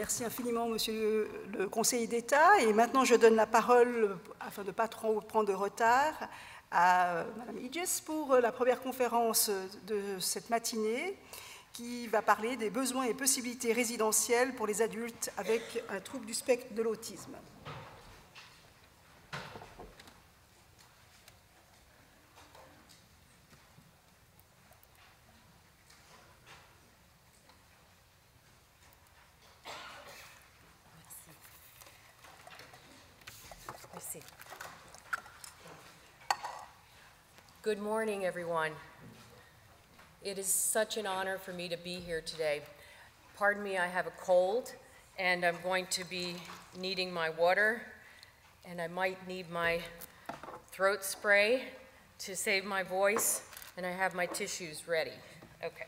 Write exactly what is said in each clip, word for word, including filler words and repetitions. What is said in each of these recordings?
Merci infiniment, Monsieur le Conseiller d'État. Et maintenant, je donne la parole, afin de ne pas trop prendre de retard, à Madame Hedges pour la première conférence de cette matinée, qui va parler des besoins et possibilités résidentielles pour les adultes avec un trouble du spectre de l'autisme. Good morning, everyone. It is such an honor for me to be here today. Pardon me, I have a cold, and I'm going to be needing my water, and I might need my throat spray to save my voice, and I have my tissues ready. Okay.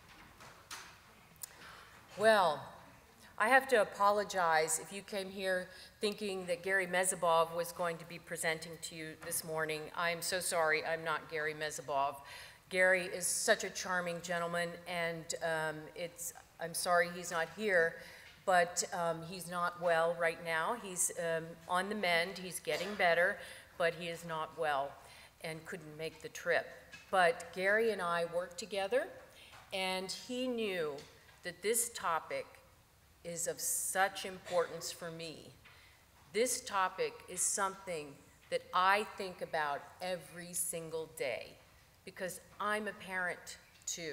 Well, I have to apologize if you came here thinking that Gary Mezebov was going to be presenting to you this morning. I'm so sorry, I'm not Gary Mezebov. Gary is such a charming gentleman, and um, it's, I'm sorry he's not here, but um, he's not well right now. He's um, on the mend, he's getting better, but he is not well and couldn't make the trip. But Gary and I worked together, and he knew that this topic is of such importance for me. This topic is something that I think about every single day because I'm a parent too.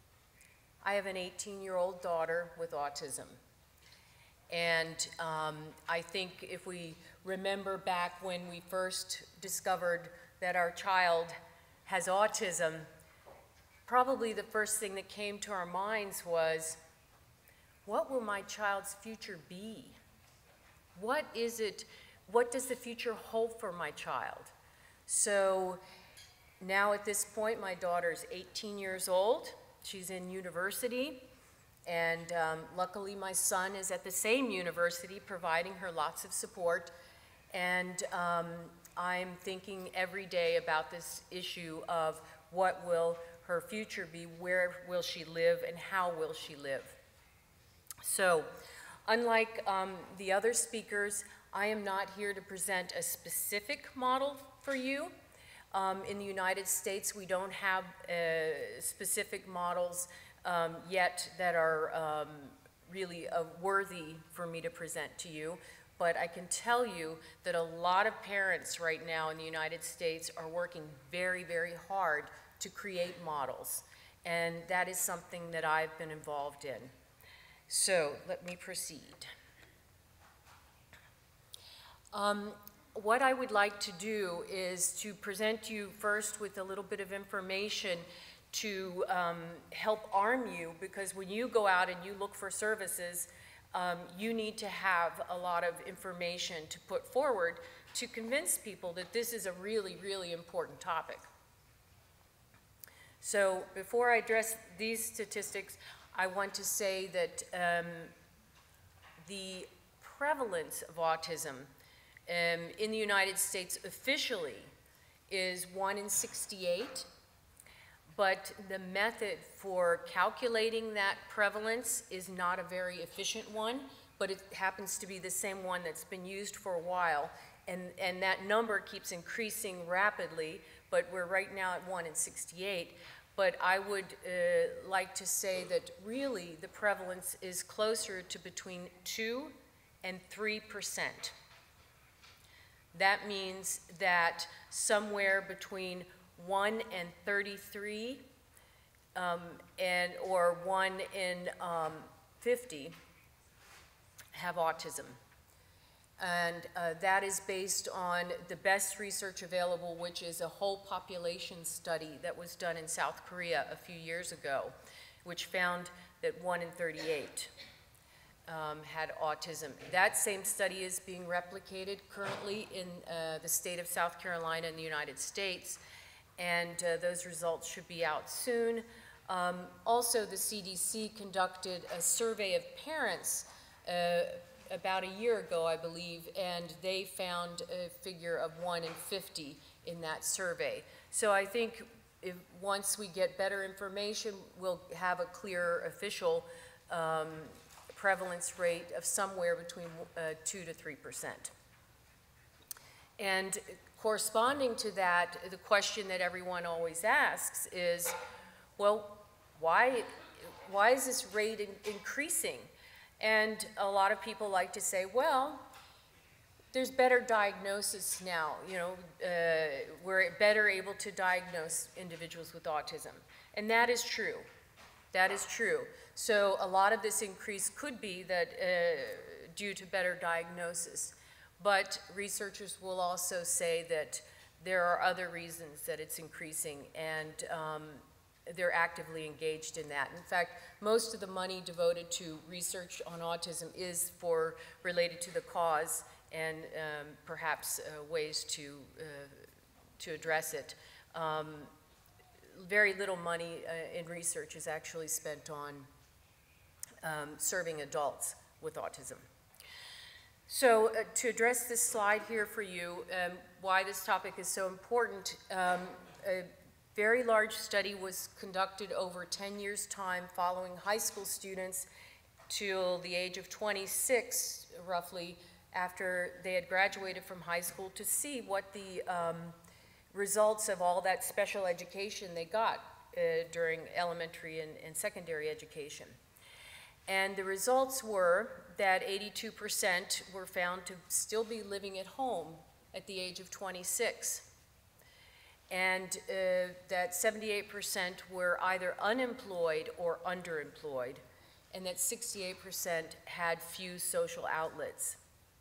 I have an eighteen-year-old daughter with autism. And um, I think if we remember back when we first discovered that our child has autism, probably the first thing that came to our minds was, what will my child's future be? What is it, what does the future hold for my child? So now at this point, my daughter's eighteen years old. She's in university. And um, luckily, my son is at the same university, providing her lots of support. And um, I'm thinking every day about this issue of what will her future be, where will she live, and how will she live? So, unlike um, the other speakers, I am not here to present a specific model for you. Um, in the United States, we don't have uh, specific models um, yet that are um, really uh, worthy for me to present to you. But I can tell you that a lot of parents right now in the United States are working very, very hard to create models. And that is something that I've been involved in. So let me proceed. Um, what I would like to do is to present you first with a little bit of information to um, help arm you, because when you go out and you look for services, um, you need to have a lot of information to put forward to convince people that this is a really, really important topic. So before I address these statistics, I want to say that um, the prevalence of autism um, in the United States officially is one in sixty-eight, but the method for calculating that prevalence is not a very efficient one, but it happens to be the same one that's been used for a while, and, and that number keeps increasing rapidly, but we're right now at one in sixty-eight. But I would uh, like to say that really the prevalence is closer to between two and three percent. That means that somewhere between one and thirty-three um, and, or one in um, fifty have autism. And uh, that is based on the best research available, which is a whole population study that was done in South Korea a few years ago, which found that one in thirty-eight um, had autism. That same study is being replicated currently in uh, the state of South Carolina in the United States, and uh, those results should be out soon. Um, also, the C D C conducted a survey of parents uh, about a year ago, I believe, and they found a figure of one in fifty in that survey. So I think if, once we get better information, we'll have a clearer official um, prevalence rate of somewhere between uh, two to three percent. And corresponding to that, the question that everyone always asks is, well, why, why is this rate in, increasing? And a lot of people like to say, well, there's better diagnosis now. You know, uh, we're better able to diagnose individuals with autism. And that is true. That is true. So a lot of this increase could be that uh, due to better diagnosis. But researchers will also say that there are other reasons that it's increasing, and um, they're actively engaged in that. In fact, most of the money devoted to research on autism is for related to the cause and um, perhaps uh, ways to, uh, to address it. Um, very little money uh, in research is actually spent on um, serving adults with autism. So uh, to address this slide here for you, um, why this topic is so important, um, a very large study was conducted over ten years' time following high school students till the age of twenty-six, roughly, after they had graduated from high school, to see what the um, results of all that special education they got uh, during elementary and, and secondary education. And the results were that eighty-two percent were found to still be living at home at the age of twenty-six. And uh, that seventy-eight percent were either unemployed or underemployed, and that sixty-eight percent had few social outlets.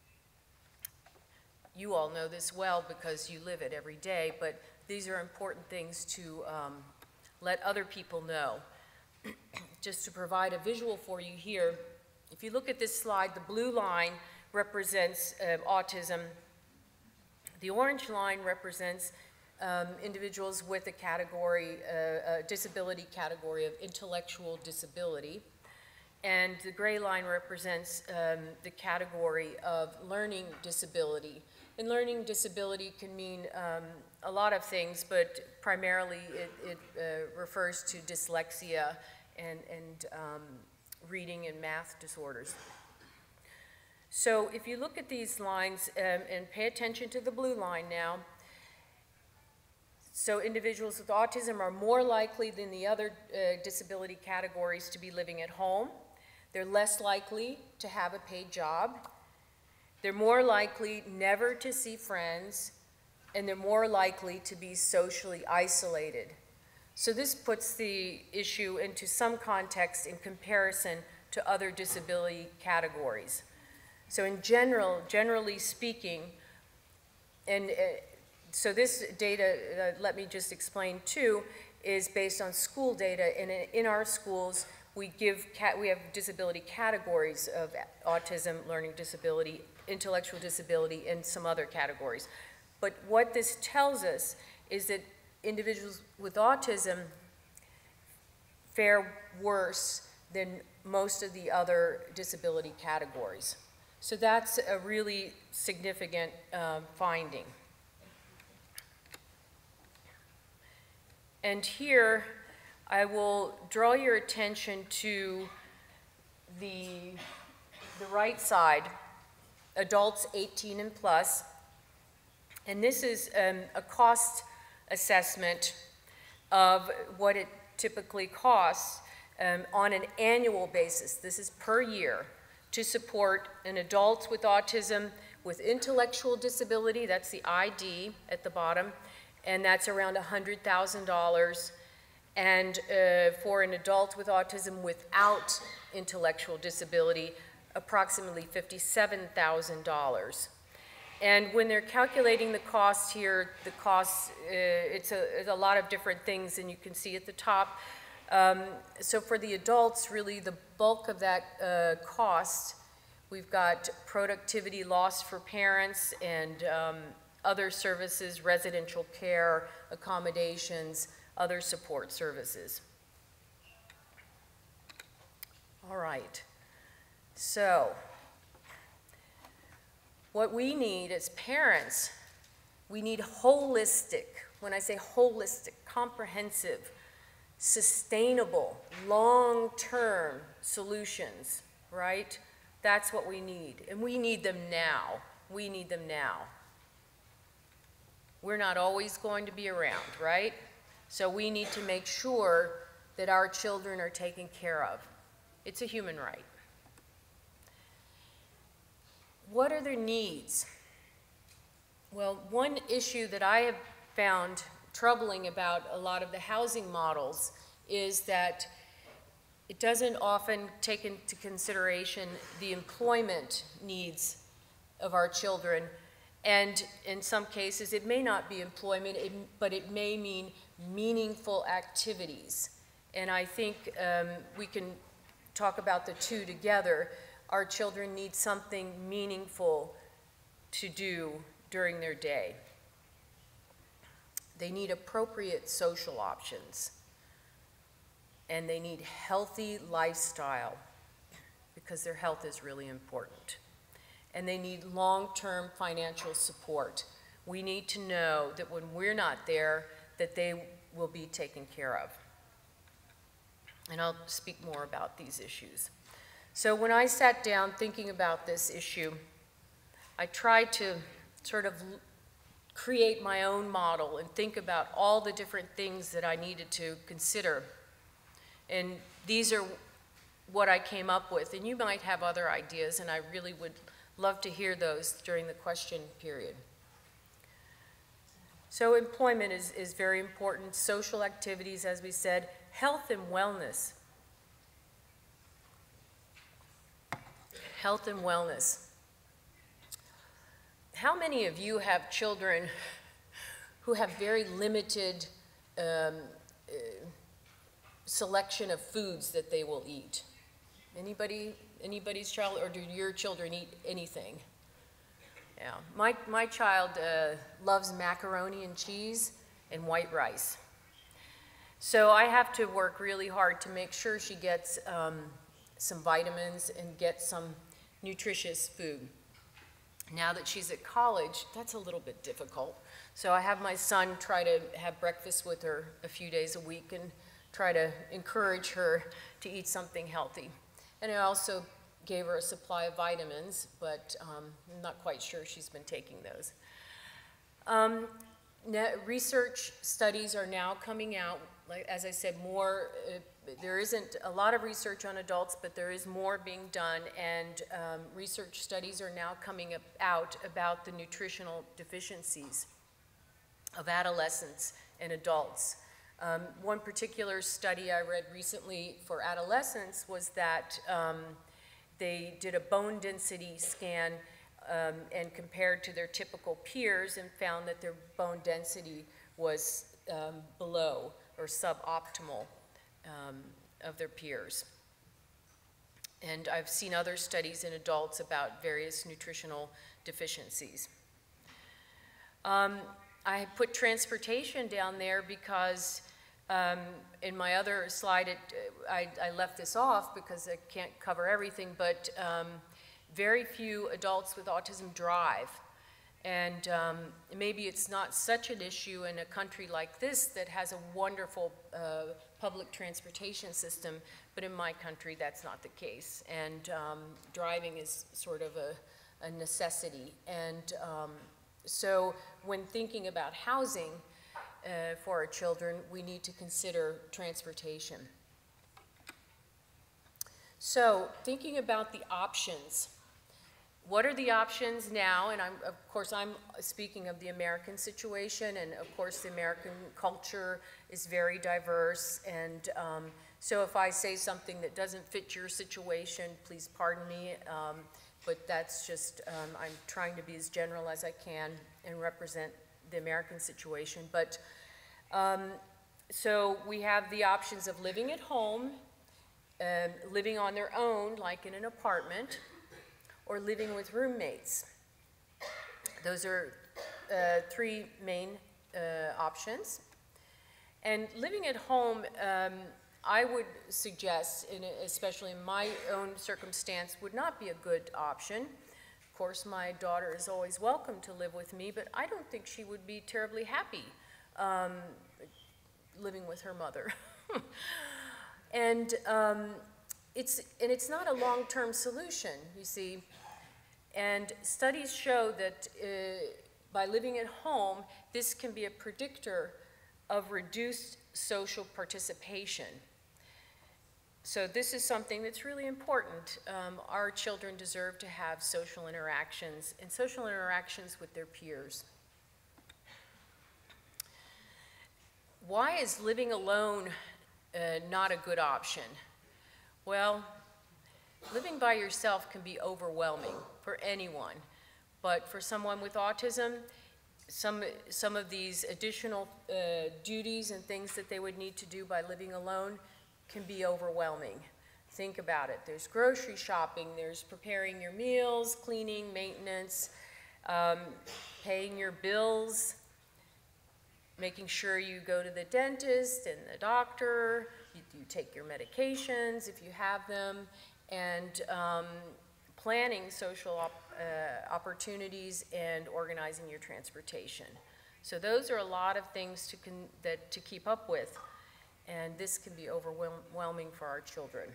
You all know this well because you live it every day, but these are important things to um, let other people know. Just to provide a visual for you here, if you look at this slide, the blue line represents uh, autism. The orange line represents um, individuals with a category, uh, a disability category of intellectual disability. And the gray line represents um, the category of learning disability. And learning disability can mean um, a lot of things, but primarily it, it uh, refers to dyslexia and, and um, reading and math disorders. So if you look at these lines um, and pay attention to the blue line now, so individuals with autism are more likely than the other uh, disability categories to be living at home. They're less likely to have a paid job. They're more likely never to see friends, and they're more likely to be socially isolated. So this puts the issue into some context in comparison to other disability categories. So in general, generally speaking, and uh, so this data, uh, let me just explain too, is based on school data, and in, in our schools, we give, cat, we have disability categories of autism, learning disability, intellectual disability, and some other categories. But what this tells us is that individuals with autism fare worse than most of the other disability categories. So that's a really significant uh, finding. And here, I will draw your attention to the, the right side, adults eighteen and plus. And this is um, a cost assessment of what it typically costs um, on an annual basis. This is per year to support an adult with autism with intellectual disability, that's the I D at the bottom, and that's around one hundred thousand dollars. And uh, for an adult with autism without intellectual disability, approximately fifty-seven thousand dollars. And when they're calculating the cost here, the cost, uh, it's, a, it's a lot of different things, and you can see at the top. Um, so for the adults, really the bulk of that uh, cost, we've got productivity loss for parents and um, other services, residential care, accommodations, other support services. All right, so what we need as parents, we need holistic, when I say holistic, comprehensive, sustainable, long-term solutions right? That's what we need, and we need them now. We need them now. We're not always going to be around, right? So we need to make sure that our children are taken care of. It's a human right. What are their needs? Well, one issue that I have found troubling about a lot of the housing models is that it doesn't often take into consideration the employment needs of our children. And in some cases, it may not be employment, it, but it may mean meaningful activities. And I think um, we can talk about the two together. Our children need something meaningful to do during their day. They need appropriate social options. And they need healthy lifestyle, because their health is really important. And they need long-term financial support. We need to know that when we're not there, that they will be taken care of. And I'll speak more about these issues. So when I sat down thinking about this issue, I tried to sort of create my own model and think about all the different things that I needed to consider. And these are what I came up with. And you might have other ideas, and I really would love to hear those during the question period. So employment is, is very important. Social activities, as we said. Health and wellness. Health and wellness. How many of you have children who have very limited um, uh, selection of foods that they will eat? Anybody, anybody's child, or do your children eat anything? Yeah, my, my child uh, loves macaroni and cheese and white rice. So I have to work really hard to make sure she gets um, some vitamins and gets some nutritious food. Now that she's at college, that's a little bit difficult. So I have my son try to have breakfast with her a few days a week and try to encourage her to eat something healthy. And I also gave her a supply of vitamins, but um, I'm not quite sure she's been taking those. Um, research studies are now coming out. Like, as I said, more, uh, there isn't a lot of research on adults, but there is more being done, and um, research studies are now coming up, out about the nutritional deficiencies of adolescents and adults. Um, one particular study I read recently for adolescents was that um, they did a bone density scan um, and compared to their typical peers and found that their bone density was um, below or suboptimal um, of their peers. And I've seen other studies in adults about various nutritional deficiencies. Um, I put transportation down there because um, in my other slide, it, I, I left this off because I can't cover everything, but um, very few adults with autism drive. And um, maybe it's not such an issue in a country like this that has a wonderful uh, public transportation system, but in my country that's not the case. And um, driving is sort of a, a necessity. And um, so when thinking about housing uh, for our children, we need to consider transportation. So thinking about the options. What are the options now? And I'm, of course, I'm speaking of the American situation, and of course the American culture is very diverse. And um, so if I say something that doesn't fit your situation, please pardon me. Um, but that's just, um, I'm trying to be as general as I can and represent the American situation. But um, so we have the options of living at home, um, living on their own, like in an apartment, or living with roommates. Those are uh, three main uh, options. And living at home, um, I would suggest, in a, especially in my own circumstance, would not be a good option. Of course, my daughter is always welcome to live with me, but I don't think she would be terribly happy um, living with her mother. And um, it's, and it's not a long-term solution, you see. And studies show that uh, by living at home, this can be a predictor of reduced social participation. So this is something that's really important. Um, our children deserve to have social interactions and social interactions with their peers. Why is living alone uh, not a good option? Well, living by yourself can be overwhelming for anyone, but for someone with autism, some, some of these additional uh, duties and things that they would need to do by living alone can be overwhelming. Think about it. There's grocery shopping, there's preparing your meals, cleaning, maintenance, um, paying your bills, making sure you go to the dentist and the doctor, you, you take your medications if you have them, and um, planning social op uh, opportunities and organizing your transportation. So those are a lot of things to, con that, to keep up with, and this can be overwhelming for our children.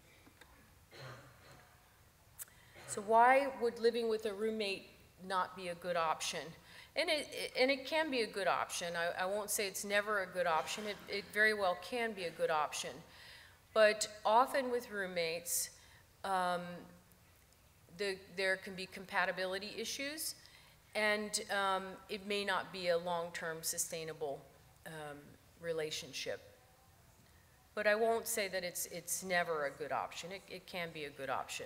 So why would living with a roommate not be a good option? And it, it, and it can be a good option. I, I won't say it's never a good option. It, it very well can be a good option. But often with roommates, um, the, there can be compatibility issues, and um, it may not be a long-term sustainable um, relationship. But I won't say that it's, it's never a good option. It, it can be a good option.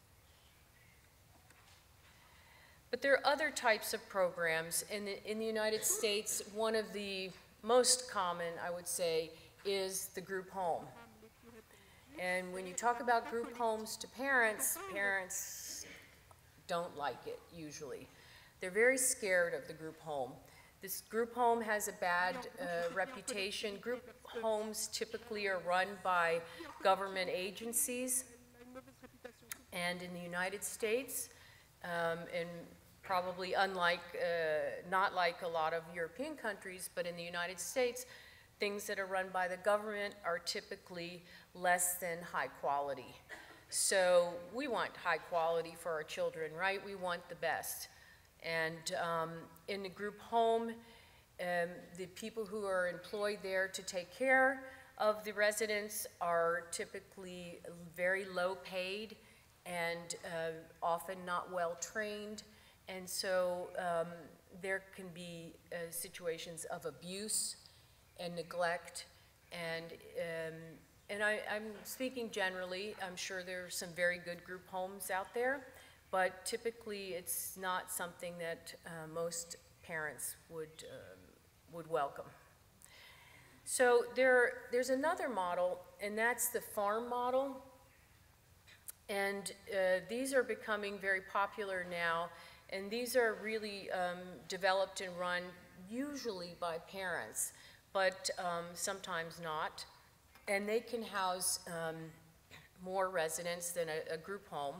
But there are other types of programs. In the, in the United States, one of the most common, I would say, is the group home. And when you talk about group homes to parents, parents don't like it, usually. They're very scared of the group home. This group home has a bad uh, reputation. Group homes typically are run by government agencies. And in the United States, um, and probably unlike, uh, not like a lot of European countries, but in the United States, things that are run by the government are typically less than high quality. So we want high quality for our children, right? We want the best. And um, in the group home, um, the people who are employed there to take care of the residents are typically very low paid and uh, often not well trained. And so um, there can be uh, situations of abuse and neglect. And, um, and I, I'm speaking generally. I'm sure there are some very good group homes out there, but typically it's not something that uh, most parents would, um, would welcome. So there, there's another model, and that's the farm model. And uh, these are becoming very popular now. And these are really um, developed and run usually by parents, but um, sometimes not. And they can house um, more residents than a, a group home.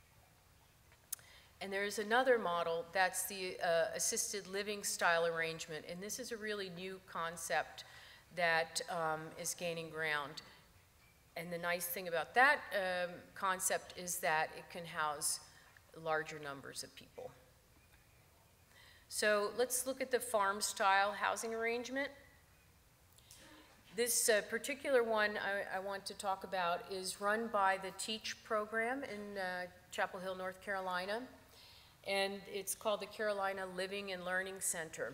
And there's another model, that's the uh, assisted living style arrangement. And this is a really new concept that um, is gaining ground. And the nice thing about that um, concept is that it can house larger numbers of people. So let's look at the farm style housing arrangement. This uh, particular one I, I want to talk about is run by the TEACH program in uh, Chapel Hill, North Carolina. And it's called the Carolina Living and Learning Center.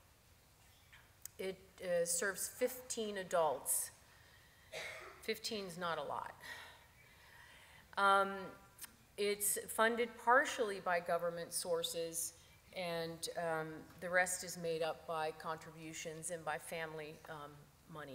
It uh, serves fifteen adults. fifteen is not a lot. Um, it's funded partially by government sources, and um, the rest is made up by contributions and by family um, money.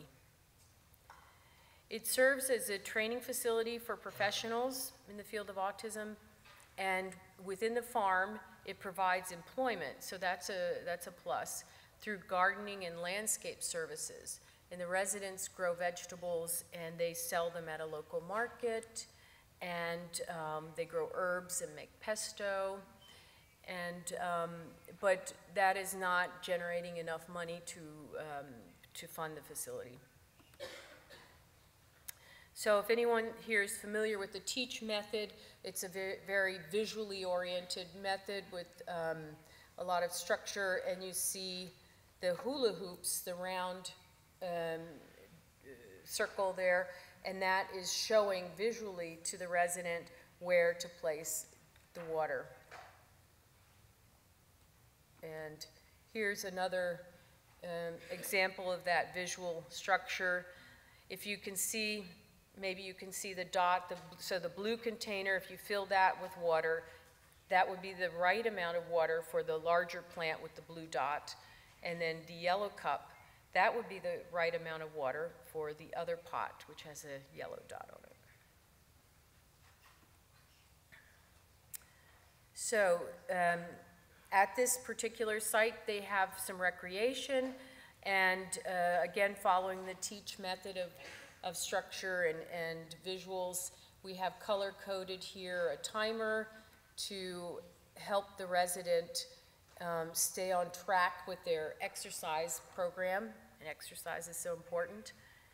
It serves as a training facility for professionals in the field of autism, and within the farm, it provides employment, so that's a, that's a plus, through gardening and landscape services. And the residents grow vegetables and they sell them at a local market, and um, they grow herbs and make pesto. And, um, but that is not generating enough money to, um, to fund the facility. So if anyone here is familiar with the TEACH method, it's a very, very visually oriented method with um, a lot of structure, and you see the hula hoops, the round um, circle there, and that is showing visually to the resident where to place the water. And here's another um, example of that visual structure. If you can see, maybe you can see the dot, the, so the blue container, if you fill that with water, that would be the right amount of water for the larger plant with the blue dot. And then the yellow cup, that would be the right amount of water for the other pot, which has a yellow dot on it. So um, at this particular site, they have some recreation, and uh, again, following the TEACH method of, of structure and, and visuals, we have color-coded here a timer to help the resident um, stay on track with their exercise program, and exercise is so important.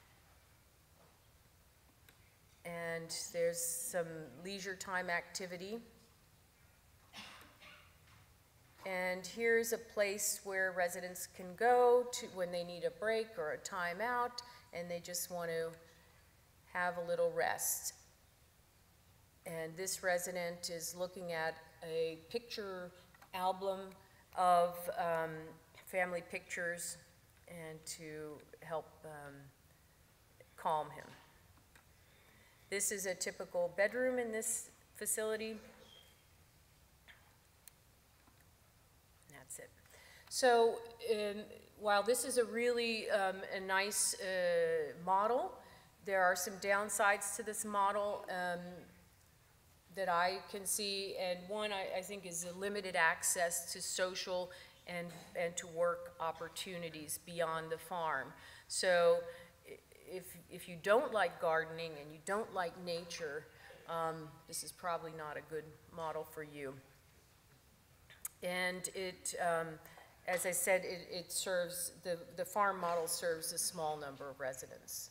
And there's some leisure time activity. And here's a place where residents can go to when they need a break or a timeout, and they just want to have a little rest. And this resident is looking at a picture album of um, family pictures and to help um, calm him. This is a typical bedroom in this facility. That's it. So um, while this is a really um, a nice uh, model, there are some downsides to this model um, that I can see, and one I, I think is a limited access to social and, and to work opportunities beyond the farm. So if, if you don't like gardening and you don't like nature, um, this is probably not a good model for you. And it, um, as I said, it, it serves, the, the farm model serves a small number of residents.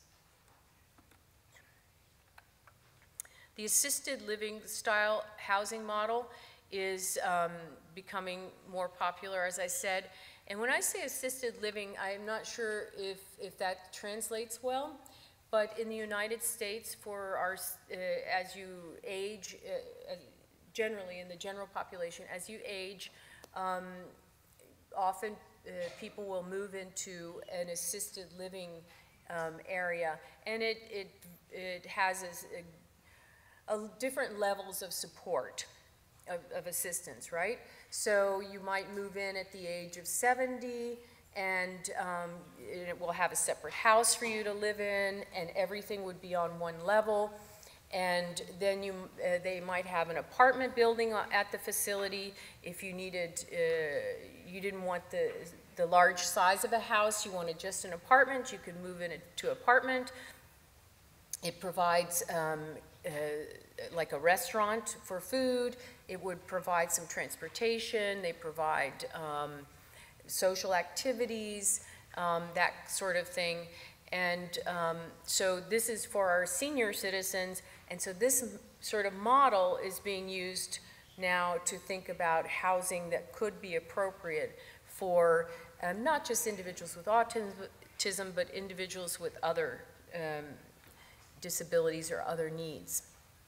The assisted living style housing model is um, becoming more popular, as I said. And when I say assisted living, I'm not sure if, if that translates well, but in the United States, for our, uh, as you age, uh, generally in the general population, as you age, um, often uh, people will move into an assisted living um, area, and it, it, it has a, a Uh, different levels of support, of, of assistance, right? So you might move in at the age of seventy, and um, it will have a separate house for you to live in, and everything would be on one level. And then you, uh, they might have an apartment building at the facility. If you needed, uh, you didn't want the, the large size of a house, you wanted just an apartment, you could move into an apartment. It provides um, uh, like a restaurant for food. It would provide some transportation. They provide um, social activities, um, that sort of thing. And um, so this is for our senior citizens. And so this sort of model is being used now to think about housing that could be appropriate for um, not just individuals with autism, but individuals with other um, disabilities or other needs.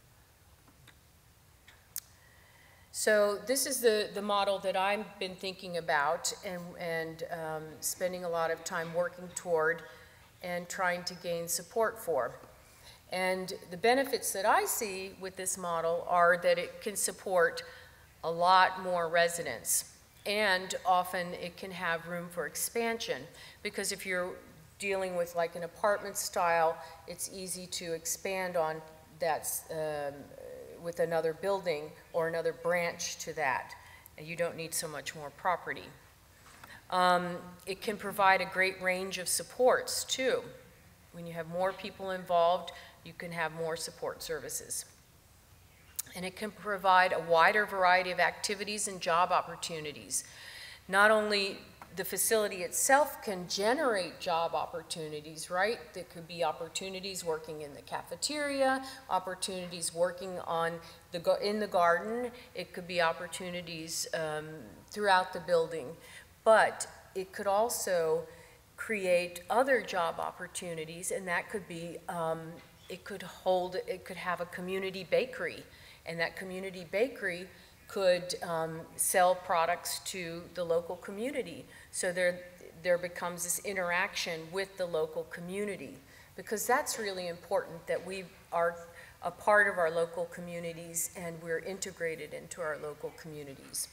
So this is the, the model that I've been thinking about and, and um, spending a lot of time working toward and trying to gain support for. And the benefits that I see with this model are that it can support a lot more residents, and often it can have room for expansion, because if you're dealing with like an apartment style, it's easy to expand on that um, with another building or another branch to that. And you don't need so much more property. Um, it can provide a great range of supports too. When you have more people involved, you can have more support services. And it can provide a wider variety of activities and job opportunities. Not only the facility itself can generate job opportunities, right? There could be opportunities working in the cafeteria, opportunities working on the in the garden. It could be opportunities um, throughout the building, but it could also create other job opportunities, and that could be um, it could hold it could have a community bakery, and that community bakery could um, sell products to the local community. So there, there becomes this interaction with the local community, because that's really important, that we are a part of our local communities and we're integrated into our local communities.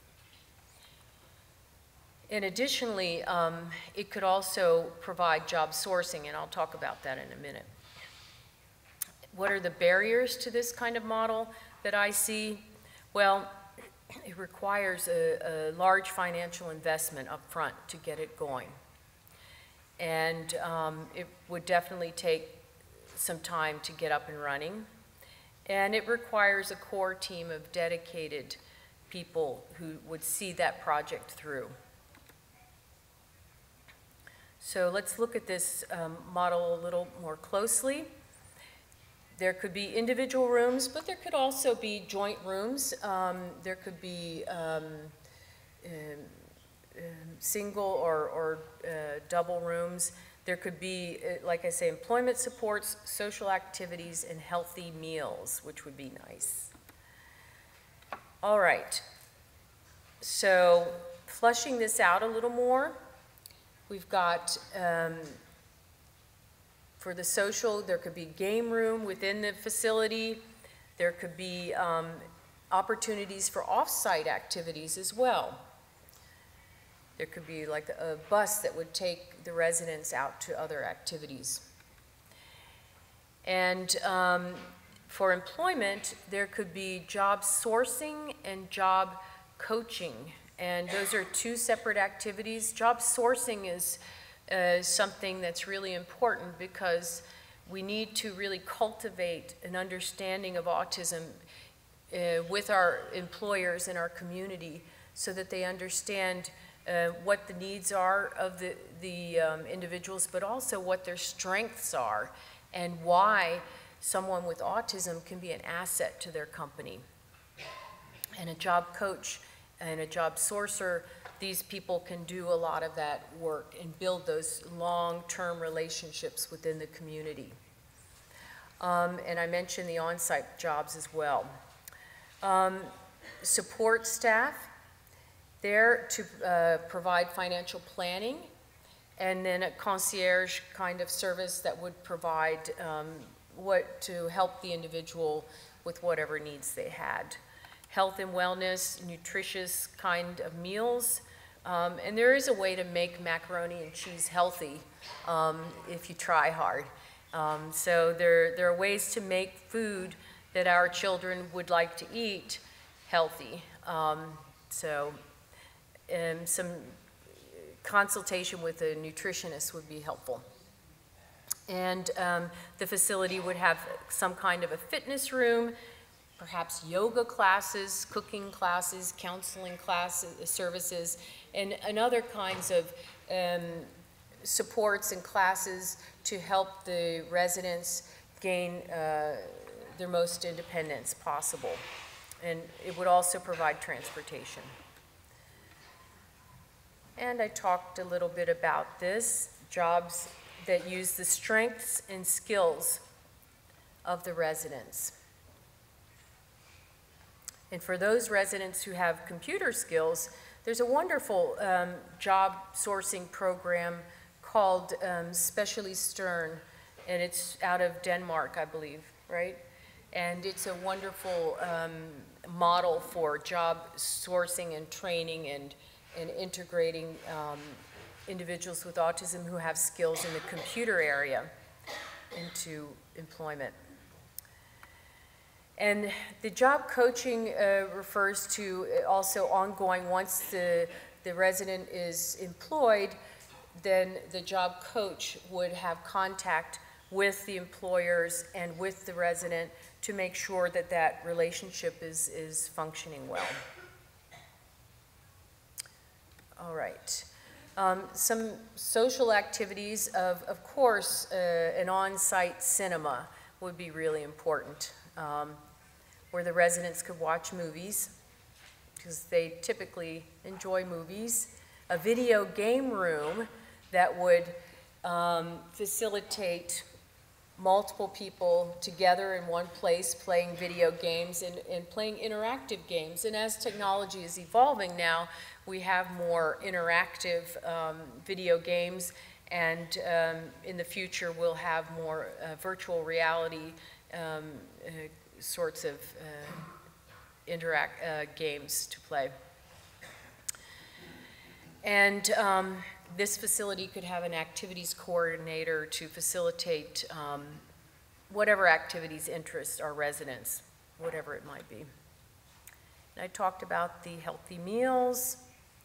And additionally, um, it could also provide job sourcing, and I'll talk about that in a minute. What are the barriers to this kind of model that I see? Well, it requires a, a large financial investment up front to get it going. And um, it would definitely take some time to get up and running. And it requires a core team of dedicated people who would see that project through. So let's look at this um, model a little more closely. There could be individual rooms, but there could also be joint rooms. Um, there could be um, um, um, single or, or uh, double rooms. There could be, uh, like I say, employment supports, social activities, and healthy meals, which would be nice. All right. So flushing this out a little more, we've got um, for the social, there could be game room within the facility. There could be um, opportunities for off-site activities as well. There could be like a bus that would take the residents out to other activities. And um, for employment, there could be job sourcing and job coaching. And those are two separate activities. Job sourcing is Uh, something that's really important, because we need to really cultivate an understanding of autism uh, with our employers and our community, so that they understand uh, what the needs are of the, the um, individuals, but also what their strengths are and why someone with autism can be an asset to their company. And a job coach and a job sourcer, these people can do a lot of that work and build those long-term relationships within the community. Um, and I mentioned the on-site jobs as well. Um, support staff, there to uh, provide financial planning, and then a concierge kind of service that would provide um, what to help the individual with whatever needs they had. Health and wellness, nutritious kind of meals. Um, and there is a way to make macaroni and cheese healthy um, if you try hard. Um, so there, there are ways to make food that our children would like to eat healthy. Um, so um, some consultation with a nutritionist would be helpful. And um, the facility would have some kind of a fitness room, perhaps yoga classes, cooking classes, counseling classes, services, and, and other kinds of um, supports and classes to help the residents gain uh, their most independence possible. And it would also provide transportation. And I talked a little bit about this, jobs that use the strengths and skills of the residents. And for those residents who have computer skills, there's a wonderful um, job sourcing program called um, Specially Stern, and it's out of Denmark, I believe, right? And it's a wonderful um, model for job sourcing and training and, and integrating um, individuals with autism who have skills in the computer area into employment. And the job coaching uh, refers to also ongoing. Once the, the resident is employed, then the job coach would have contact with the employers and with the resident to make sure that that relationship is, is functioning well. All right. Um, some social activities, of, of course, uh, an on-site cinema would be really important, um, where the residents could watch movies, because they typically enjoy movies. A video game room that would um, facilitate multiple people together in one place playing video games and, and playing interactive games. And as technology is evolving now, we have more interactive um, video games, and um, in the future we'll have more uh, virtual reality um, uh, sorts of uh, interact uh, games to play. And um, this facility could have an activities coordinator to facilitate um, whatever activities interest our residents, whatever it might be. And I talked about the healthy meals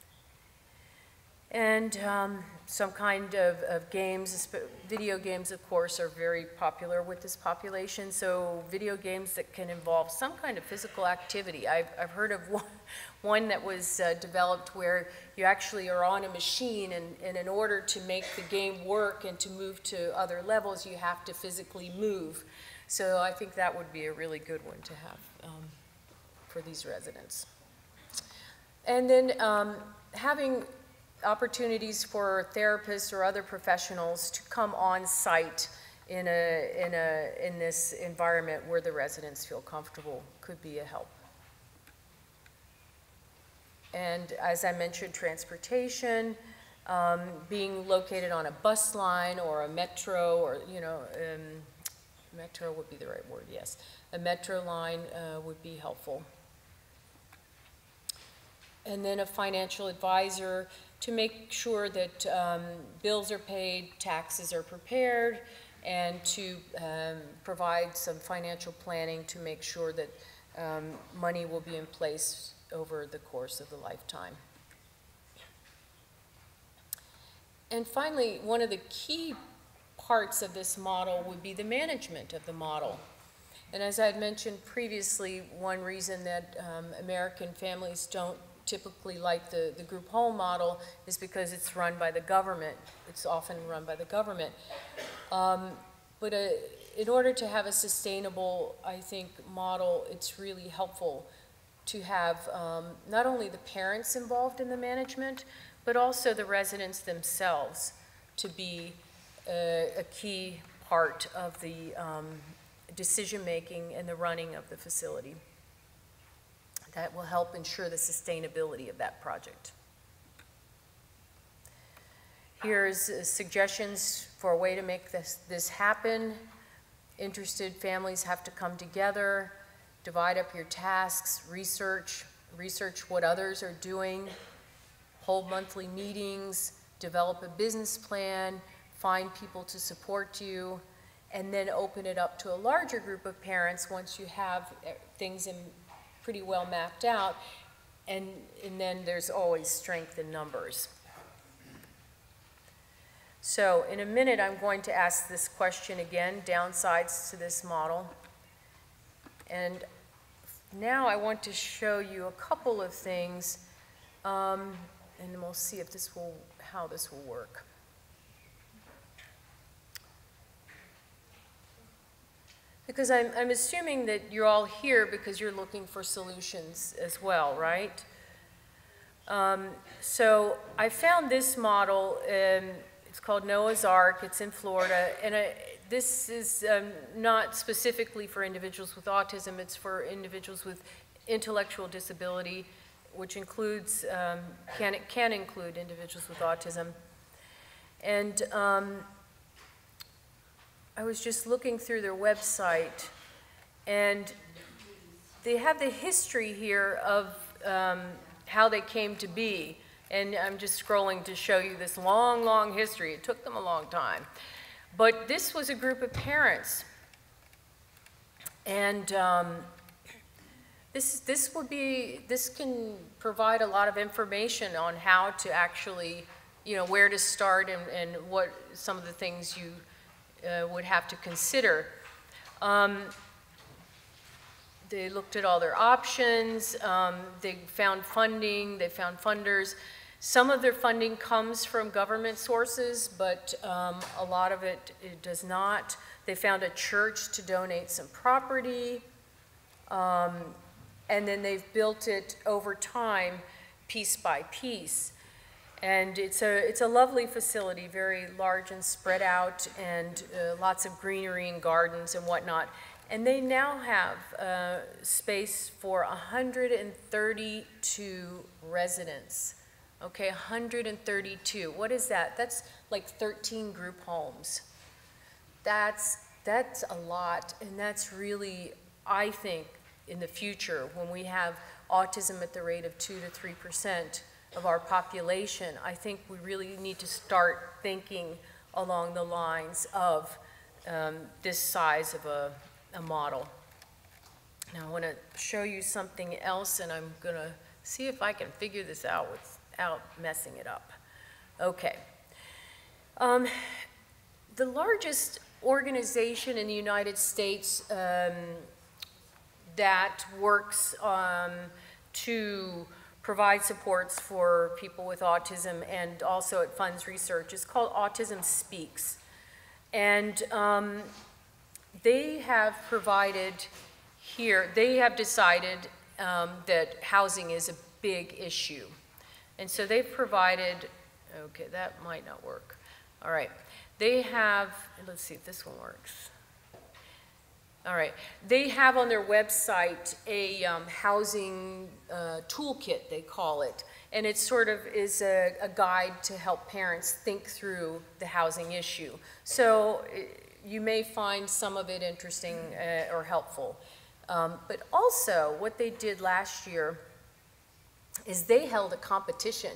and um, some kind of, of games. Video games, of course, are very popular with this population, so video games that can involve some kind of physical activity. I've, I've heard of one, one that was uh, developed where you actually are on a machine, and, and in order to make the game work and to move to other levels, you have to physically move. So I think that would be a really good one to have um, for these residents. And then um, having opportunities for therapists or other professionals to come on site in, a, in, a, in this environment where the residents feel comfortable could be a help. And as I mentioned, transportation, um, being located on a bus line or a metro, or, you know, um, metro would be the right word, yes. A metro line uh, would be helpful. And then a financial advisor to make sure that um, bills are paid, taxes are prepared, and to um, provide some financial planning to make sure that um, money will be in place over the course of the lifetime. And finally, one of the key parts of this model would be the management of the model. And as I had mentioned previously, one reason that um, American families don't typically like the, the group home model is because it's run by the government. It's often run by the government. Um, but uh, in order to have a sustainable, I think, model, it's really helpful to have um, not only the parents involved in the management, but also the residents themselves to be a, a key part of the um, decision-making and the running of the facility. That will help ensure the sustainability of that project. Here's uh, suggestions for a way to make this, this happen. Interested families have to come together, divide up your tasks, research, research what others are doing, hold monthly meetings, develop a business plan, find people to support you, and then open it up to a larger group of parents once you have things in pretty well mapped out, and, and then there's always strength in numbers. So in a minute, I'm going to ask this question again, downsides to this model. And now I want to show you a couple of things, um, and we'll see if this will, how this will work. Because I'm, I'm assuming that you're all here because you're looking for solutions as well, right? Um, so I found this model, um, it's called Noah's Ark, it's in Florida, and I, this is um, not specifically for individuals with autism, it's for individuals with intellectual disability, which includes, um, can, it can include individuals with autism. And um, I was just looking through their website, and they have the history here of um, how they came to be. And I'm just scrolling to show you this long, long history. It took them a long time. But this was a group of parents. And um, this, this would be, this can provide a lot of information on how to actually, you know, where to start and, and what some of the things you Uh, would have to consider. Um, they looked at all their options, um, they found funding, they found funders, Some of their funding comes from government sources, but um, a lot of it, it does not. They found a church to donate some property, um, and then they've built it over time, piece by piece. And it's a, it's a lovely facility, very large and spread out, and uh, lots of greenery and gardens and whatnot. And they now have uh, space for one hundred thirty-two residents. Okay, one hundred thirty-two. What is that? That's like thirteen group homes. That's, that's a lot, and that's really, I think, in the future, when we have autism at the rate of two to three percent of our population, I think we really need to start thinking along the lines of um, this size of a, a model. Now I want to show you something else, and I'm going to see if I can figure this out without messing it up. Okay. Um, the largest organization in the United States um, that works um, to provide supports for people with autism, and also it funds research, is called Autism Speaks. And um, they have provided here, they have decided um, that housing is a big issue. And so they've provided, okay, that might not work. All right, they have, let's see if this one works. All right, they have on their website a um, housing uh, toolkit, they call it, and it sort of is a, a guide to help parents think through the housing issue. So you may find some of it interesting uh, or helpful. Um, but also, what they did last year is they held a competition,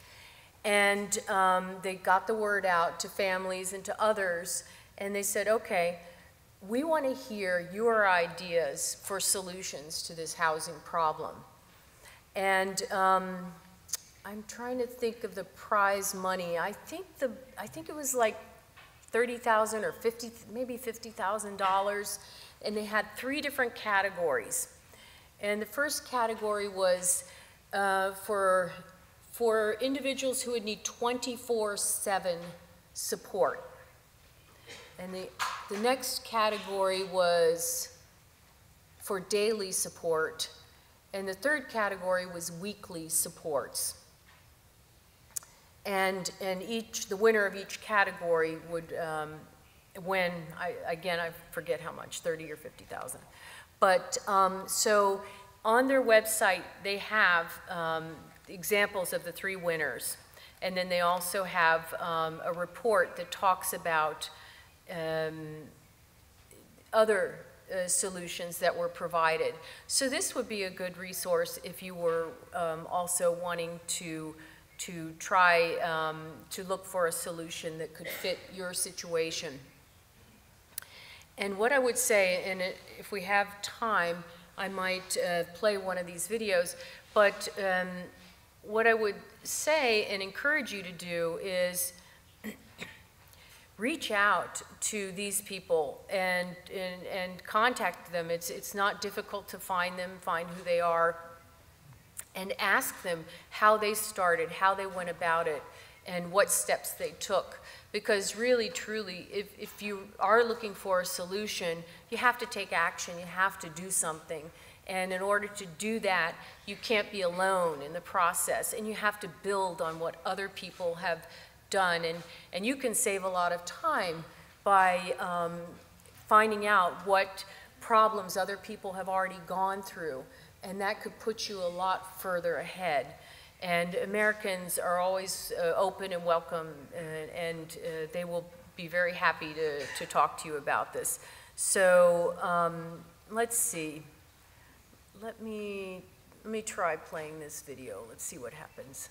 and um, they got the word out to families and to others, and they said, okay, we want to hear your ideas for solutions to this housing problem. And um, I'm trying to think of the prize money. I think the I think it was like thirty thousand dollars or fifty, maybe fifty thousand dollars, and they had three different categories. And the first category was uh, for for individuals who would need twenty-four seven support. And the, the next category was for daily support, and the third category was weekly supports. And, and each, the winner of each category would um, win, I, again, I forget how much, thirty or fifty thousand. But um, so on their website, they have um, examples of the three winners. And then they also have um, a report that talks about Um, other uh, solutions that were provided. So this would be a good resource if you were um, also wanting to, to try um, to look for a solution that could fit your situation. And what I would say, and it, if we have time, I might uh, play one of these videos, but um, what I would say and encourage you to do is reach out to these people and, and, and contact them. It's, it's not difficult to find them, find who they are, and ask them how they started, how they went about it, and what steps they took. Because really, truly, if, if you are looking for a solution, you have to take action, you have to do something. And in order to do that, you can't be alone in the process, and you have to build on what other people have done, and, and you can save a lot of time by um, finding out what problems other people have already gone through, and that could put you a lot further ahead. And Americans are always uh, open and welcome, and, and uh, they will be very happy to, to talk to you about this. So um, let's see. Let me, let me try playing this video. Let's see what happens.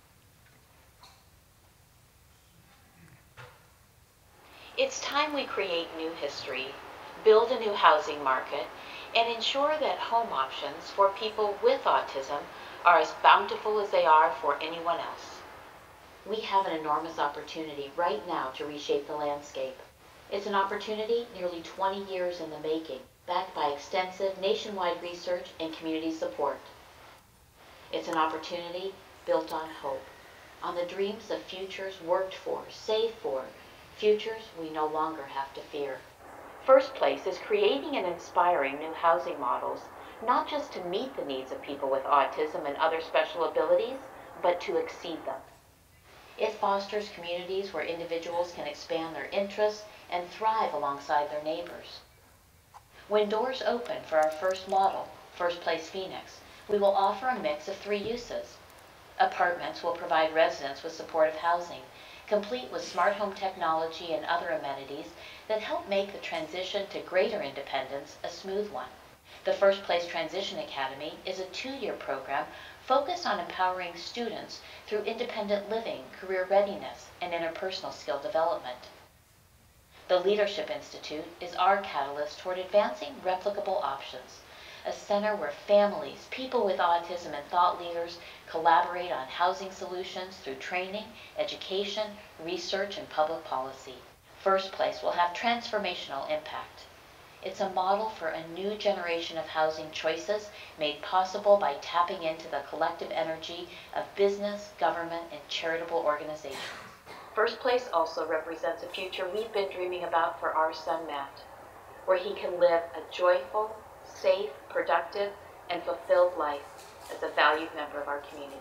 It's time we create new history, build a new housing market, and ensure that home options for people with autism are as bountiful as they are for anyone else. We have an enormous opportunity right now to reshape the landscape. It's an opportunity nearly twenty years in the making, backed by extensive nationwide research and community support. It's an opportunity built on hope. on the dreams of futures worked for, saved for, futures we no longer have to fear. First Place is creating and inspiring new housing models, not just to meet the needs of people with autism and other special abilities, but to exceed them. It fosters communities where individuals can expand their interests and thrive alongside their neighbors. When doors open for our first model, First Place Phoenix, we will offer a mix of three uses. Apartments will provide residents with supportive housing, complete with smart home technology and other amenities that help make the transition to greater independence a smooth one. The First Place Transition Academy is a two-year program focused on empowering students through independent living, career readiness, and interpersonal skill development. The Leadership Institute is our catalyst toward advancing replicable options, a center where families, people with autism, and thought leaders collaborate on housing solutions through training, education, research, and public policy. First Place will have transformational impact. It's a model for a new generation of housing choices made possible by tapping into the collective energy of business, government, and charitable organizations. First Place also represents a future we've been dreaming about for our son Matt, where he can live a joyful, safe, productive, and fulfilled life as a valued member of our community.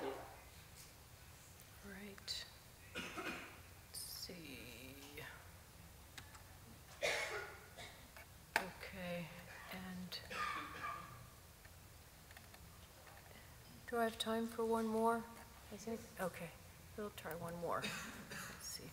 Right. Let's see. Okay, and do I have time for one more? I think, okay, we'll try one more. Let's see.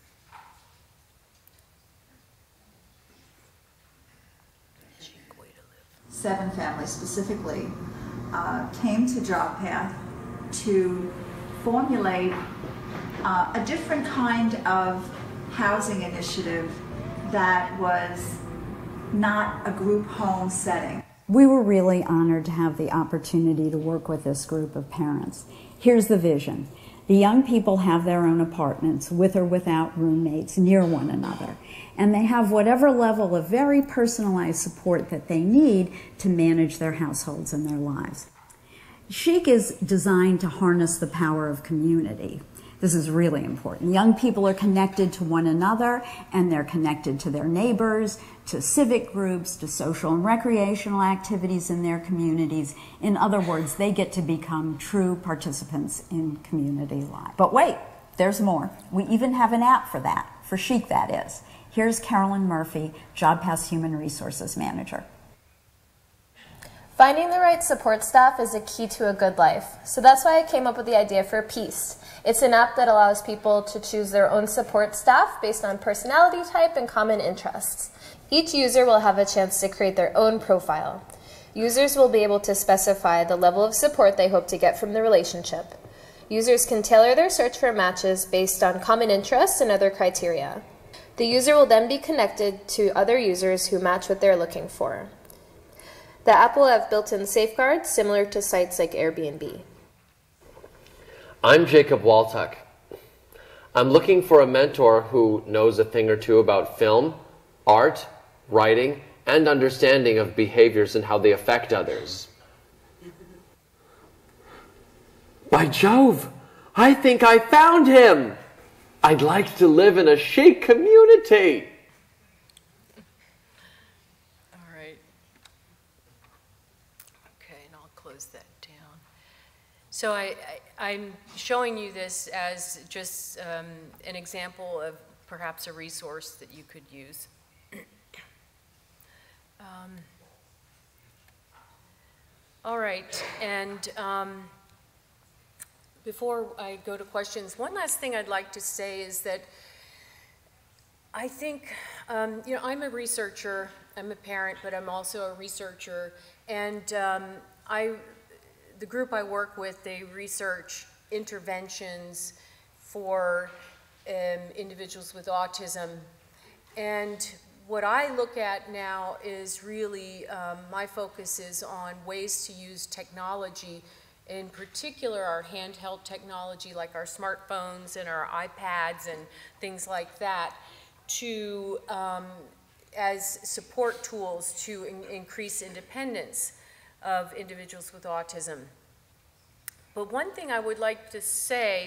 Cheap way to live. Seven families specifically uh, came to JobPath to formulate uh, a different kind of housing initiative that was not a group home setting. We were really honored to have the opportunity to work with this group of parents. Here's the vision. The young people have their own apartments with or without roommates near one another, and they have whatever level of very personalized support that they need to manage their households and their lives. Chic is designed to harness the power of community. This is really important. Young people are connected to one another, and they're connected to their neighbors, to civic groups, to social and recreational activities in their communities. In other words, they get to become true participants in community life. But wait, there's more. We even have an app for that, for Chic that is. Here's Carolyn Murphy, JobPath's Human Resources Manager. Finding the right support staff is a key to a good life, so that's why I came up with the idea for Peace. It's an app that allows people to choose their own support staff based on personality type and common interests. Each user will have a chance to create their own profile. Users will be able to specify the level of support they hope to get from the relationship. Users can tailor their search for matches based on common interests and other criteria. The user will then be connected to other users who match what they're looking for. The app will have built-in safeguards similar to sites like Airbnb. I'm Jacob Waltuck. I'm looking for a mentor who knows a thing or two about film, art, writing, and understanding of behaviors and how they affect others. By Jove, I think I found him! I'd like to live in a chic community! So I, I, I'm showing you this as just um, an example of perhaps a resource that you could use. um, all right, and um, before I go to questions, one last thing I'd like to say is that I think, um, you know, I'm a researcher, I'm a parent, but I'm also a researcher, and um, I the group I work with, they research interventions for um, individuals with autism. And what I look at now is really, um, my focus is on ways to use technology, in particular our handheld technology like our smartphones and our iPads and things like that, to, um, as support tools to in increase independence of individuals with autism. But one thing I would like to say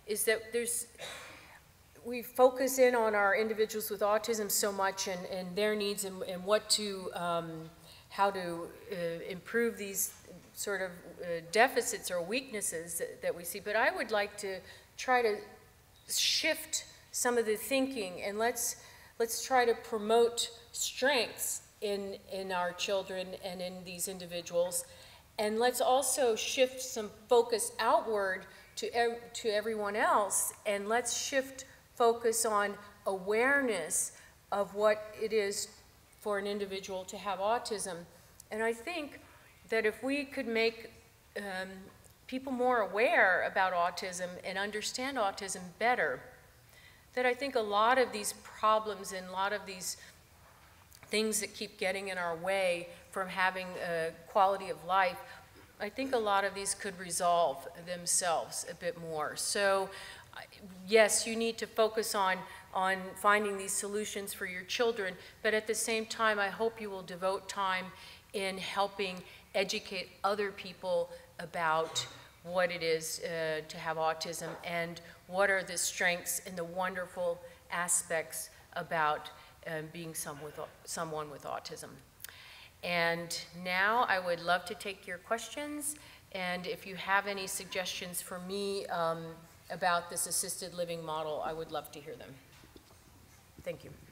is that there's, we focus in on our individuals with autism so much and, and their needs and, and what to, um, how to uh, improve these sort of uh, deficits or weaknesses that, that we see. But I would like to try to shift some of the thinking, and let's, let's try to promote strengths in, in our children and in these individuals. And let's also shift some focus outward to, ev to everyone else, and let's shift focus on awareness of what it is for an individual to have autism. And I think that if we could make um, people more aware about autism and understand autism better, that I think a lot of these problems and a lot of these things that keep getting in our way from having a quality of life, I think a lot of these could resolve themselves a bit more. So yes, you need to focus on, on finding these solutions for your children, but at the same time, I hope you will devote time in helping educate other people about what it is uh, to have autism and what are the strengths and the wonderful aspects about um, being some with, someone with autism. And now I would love to take your questions, and if you have any suggestions for me um, about this assisted living model, I would love to hear them. Thank you.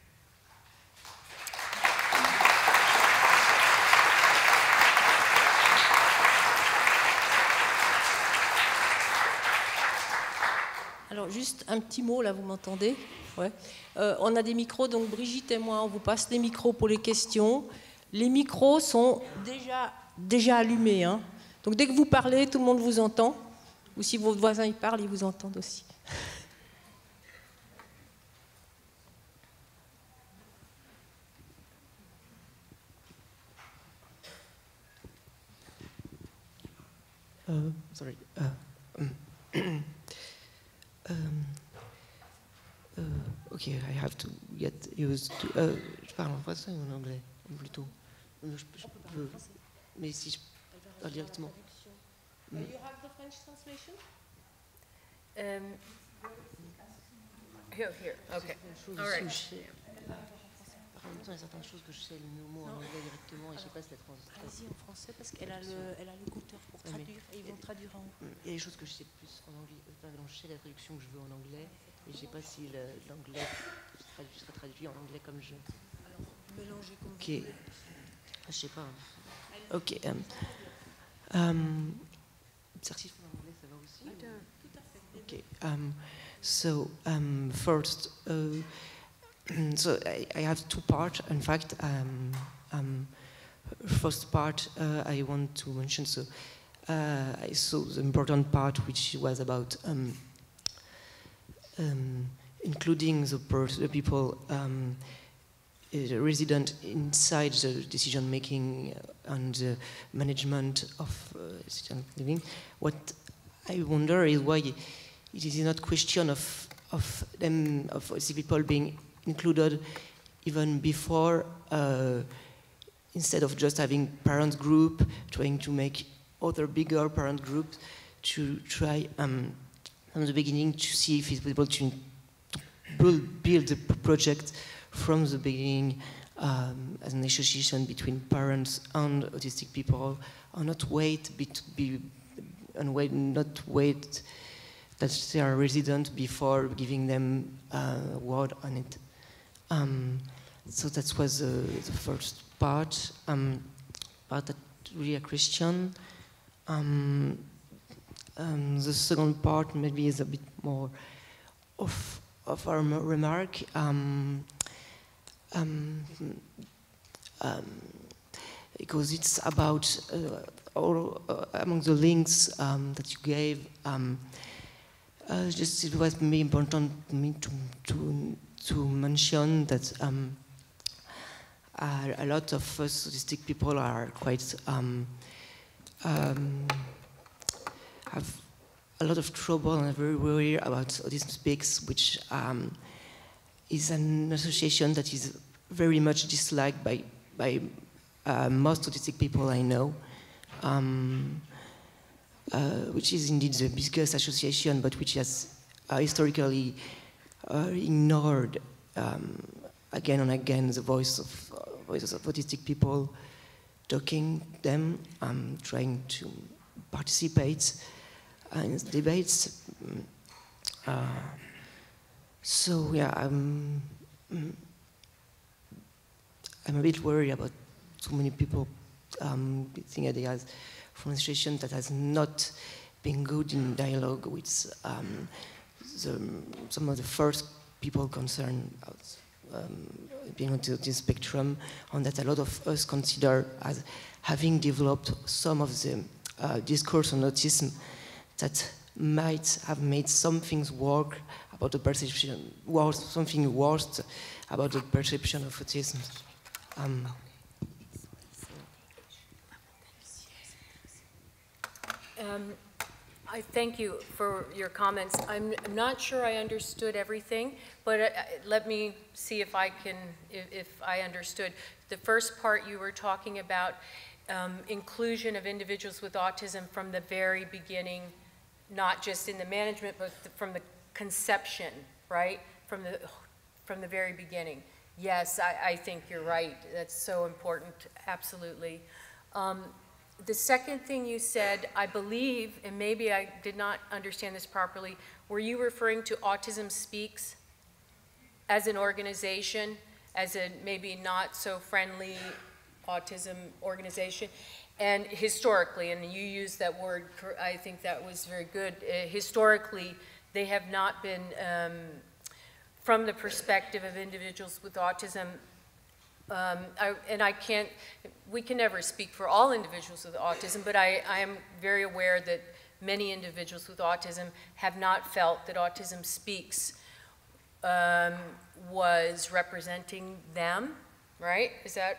Alors juste un petit mot, là vous m'entendez? Ouais. Euh, on a des micros, donc Brigitte et moi on vous passe les micros pour les questions. Les micros sont déjà, déjà allumés, hein. Donc dès que vous parlez, tout le monde vous entend. Ou si vos voisins y parlent, ils vous entendent aussi. Uh, sorry. Uh, um, um, uh, okay, I have to get used to. Uh, je parle en français ou en anglais plutôt. Je, je peux, mais si je parle directement. Uh, you have the French translation? Um, here, here, okay. All right. En même temps, il y a certaines choses que je sais le mot en anglais directement et je ne sais pas si la traduction. Vas-y en français parce qu'elle a l'écouteur pour traduire et ils vont traduire en. Il y a des choses que je sais plus en anglais. Par exemple, je sais la traduction que je veux en anglais et je ne sais pas si l'anglais sera traduit en anglais comme je. Alors, mélangez comme Ok. vous voulez. Je ne sais pas. Ok. Um, um, certif en anglais, ça va aussi? Tout à fait. Okay. Um, so um, first. Uh, So I, I have two parts. In fact, um, um, first part uh, I want to mention. So uh, I saw the important part, which was about um, um, including the, the people um, uh, resident inside the decision making and the management of uh, assisted living. What I wonder is why it is not question of of them of these people being included even before, uh, instead of just having parent group, trying to make other bigger parent groups, to try um, from the beginning to see if it's possible to build, build the project from the beginning um, as an association between parents and autistic people, or not wait, be, be, and wait, not wait that they are resident before giving them a word on it. Um, so that was uh, the first part, um, part that really a question. Um, um, the second part maybe is a bit more of, of our remark. Um, um, um, because it's about uh, all uh, among the links um, that you gave. Um, uh, just it was maybe important to me to to. to mention that um, uh, a lot of us autistic people are quite um, um, have a lot of trouble and are very worried about Autism Speaks, which um, is an association that is very much disliked by by uh, most autistic people I know, um, uh, which is indeed the biggest association, but which has uh, historically uh, ignored um, again and again the voice of uh, voices of autistic people, talking them, um, trying to participate uh, in debates. Uh, so yeah, I'm I'm a bit worried about too many people um, think ideas from a situation that has not been good in dialogue with um, the, some of the first people concerned about um, being on the spectrum, and that a lot of us consider as having developed some of the uh, discourse on autism that might have made some things work about the perception, worse, something worse about the perception of autism. Um, Um, I thank you for your comments. I'm not sure I understood everything, but uh, let me see if I can, if, if I understood. The first part you were talking about um, inclusion of individuals with autism from the very beginning, not just in the management, but the, from the conception, right? From the, from the very beginning. Yes, I, I think you're right. That's so important, absolutely. Um, The second thing you said, I believe, and maybe I did not understand this properly, were you referring to Autism Speaks as an organization, as a maybe not so friendly autism organization? And historically, and you used that word, I think that was very good, uh, historically, they have not been, um, from the perspective of individuals with autism, Um, I, and I can't, we can never speak for all individuals with autism, but I, I am very aware that many individuals with autism have not felt that Autism Speaks um, was representing them, right? Is that?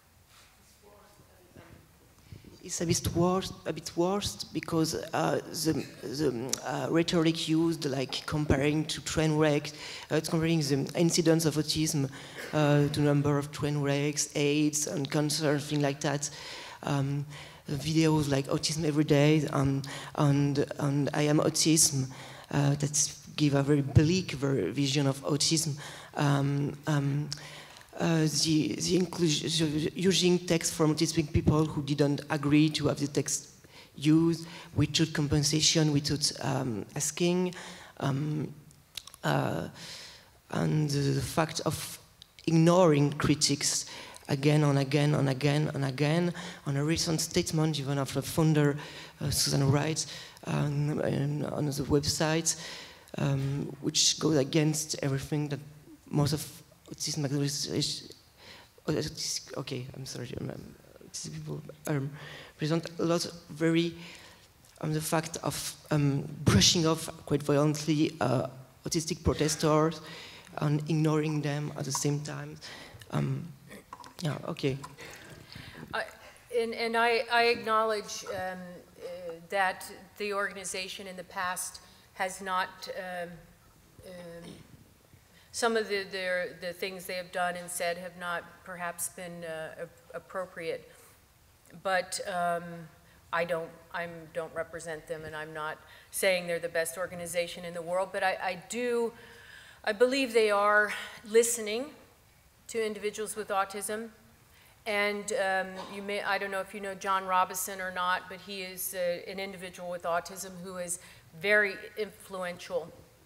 It's a bit worse, a bit worse because uh, the, the uh, rhetoric used, like comparing to train wrecks, uh, it's comparing the incidence of autism uh, to number of train wrecks, AIDS, and cancer, things like that. Um, videos like Autism Every Day and, and, and I Am Autism uh, that give a very bleak vision of autism. Um, um, Uh, the, the inclusion, using text from autistic people who didn't agree to have the text used without compensation, without um, asking, um, uh, and the fact of ignoring critics again and again and again and again. On a recent statement, even of the founder, uh, Susan Wright, um, on the website, um, which goes against everything that most of autism okay, I'm sorry, autistic people um, present a lot very on um, the fact of um, brushing off quite violently uh, autistic protesters and ignoring them at the same time. Um, yeah, okay. I, and and I, I acknowledge um, uh, that the organization in the past has not um, um, some of the, the, the things they have done and said have not perhaps been uh, appropriate, but um, I don't, I don't represent them, and I'm not saying they're the best organization in the world, but I, I do, I believe they are listening to individuals with autism, and um, you may, I don't know if you know John Robison or not, but he is uh, an individual with autism who is very influential.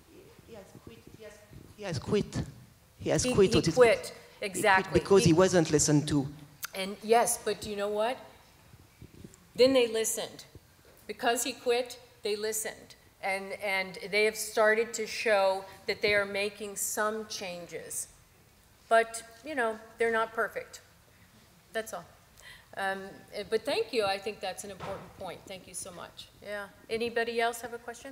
He has quit. He has he, quit. He quit, exactly. He quit because he, he wasn't listened to. And yes, but you know what? Then they listened. Because he quit, they listened. And, and they have started to show that they are making some changes. But, you know, they're not perfect. That's all. Um, but thank you. I think that's an important point. Thank you so much. Yeah. Anybody else have a question?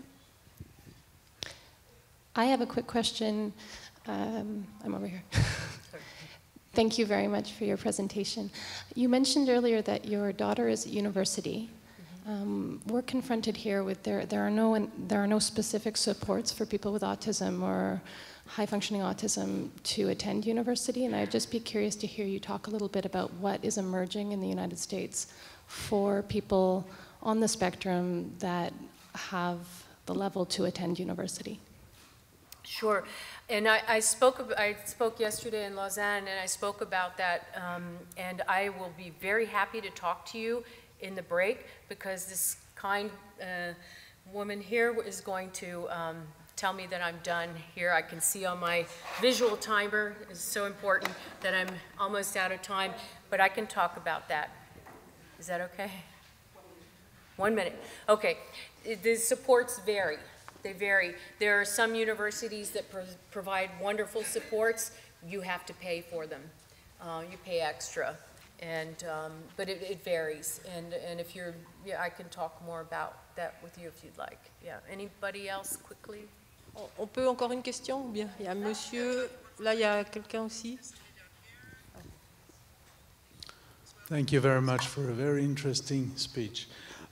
I have a quick question. Um, I'm over here. Thank you very much for your presentation. You mentioned earlier that your daughter is at university. Mm-hmm. um, we're confronted here with there, there, are no, there are no specific supports for people with autism or high-functioning autism to attend university, and I'd just be curious to hear you talk a little bit about what is emerging in the United States for people on the spectrum that have the level to attend university. Sure. And I, I spoke I spoke yesterday in Lausanne, and I spoke about that, um, and I will be very happy to talk to you in the break, because this kind uh, woman here is going to um, tell me that I'm done here. I can see on my visual timer, it's so important that I'm almost out of time, but I can talk about that. Is that okay? One minute. Okay. The supports vary. They vary. There are some universities that pro provide wonderful supports. You have to pay for them. Uh, you pay extra. And, um, but it, it varies. And, and if you're, yeah, I can talk more about that with you if you'd like. Yeah. Anybody else quickly? On peut encore une question ou bien? Il y a monsieur, là il y a quelqu'un aussi. Thank you very much for a very interesting speech.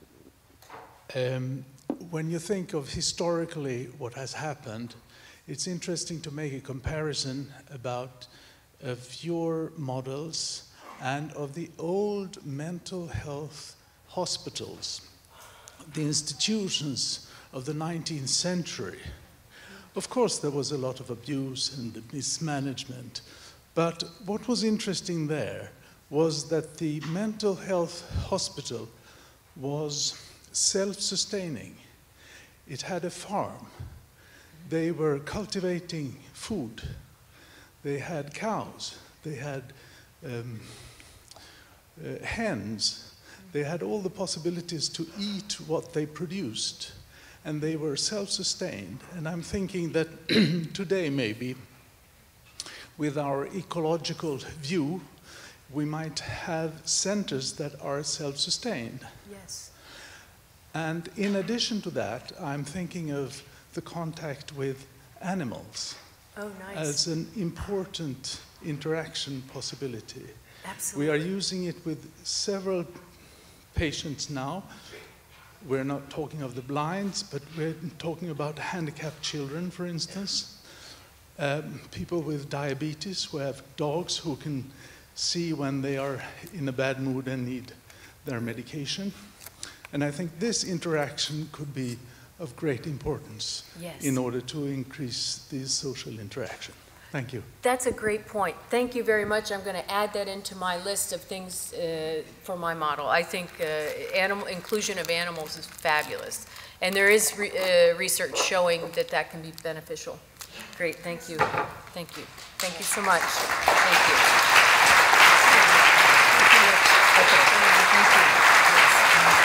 Um, when you think of historically what has happened, it's interesting to make a comparison about of your models and of the old mental health hospitals, the institutions of the nineteenth century. Of course, there was a lot of abuse and mismanagement, but what was interesting there was that the mental health hospital was self-sustaining. It had a farm. They were cultivating food. They had cows. They had um, uh, hens. They had all the possibilities to eat what they produced. And they were self-sustained. And I'm thinking that today, maybe, with our ecological view, we might have centers that are self-sustained. Yes. And in addition to that, I'm thinking of the contact with animals Oh, nice. as an important interaction possibility. Absolutely. We are using it with several patients now. We're not talking of the blinds, but we're talking about handicapped children, for instance. Um, people with diabetes who have dogs who can see when they are in a bad mood and need their medication. And I think this interaction could be of great importance Yes. in order to increase the social interaction. Thank you. That's a great point. Thank you very much. I'm going to add that into my list of things uh, for my model. I think uh, animal inclusion of animals is fabulous. And there is re uh, research showing that that can be beneficial. Great. Thank you. Thank you. Thank you so much. Thank you. Okay. Thank you. Yes.